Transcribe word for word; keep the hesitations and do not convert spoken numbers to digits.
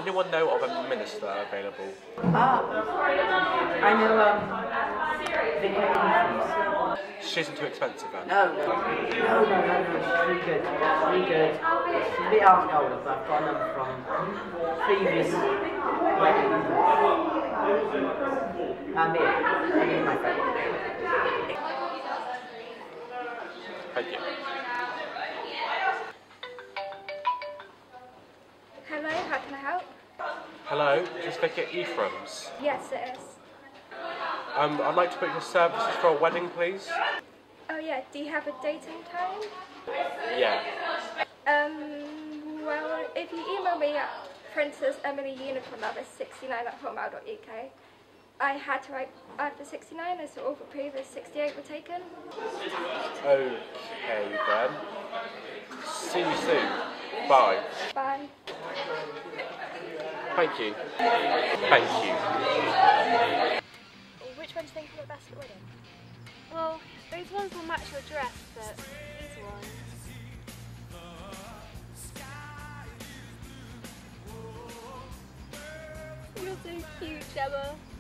anyone know of a minister available? Ah, I know, um, Vicky Eloise. She isn't too expensive then? No, no, no, no, no, no, she's really good, she's really good. She's a bit half older, but I've got a number from previous weddings. I'm here, I'm here, my friend. Thank you. Hello, how can I help? Hello, is this Vicky Ephraim's? Yes, it is. Um, I'd like to book your services for a wedding, please. Oh yeah, do you have a date and time? Yeah. Um, well, if you email me at princess emily unicorn lover sixty-nine at hotmail dot U K, I had to write after sixty-nine as all the previous sixty-eight were taken. Okay then. See you soon. Bye. Bye. Thank you. Thank you. Which one do you think will look best at the wedding? Well, those ones will match your dress, but these ones... You're so cute, Gemma.